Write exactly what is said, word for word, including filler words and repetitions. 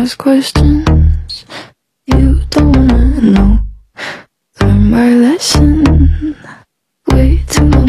ask questions you don't wanna know. Learn my lesson way too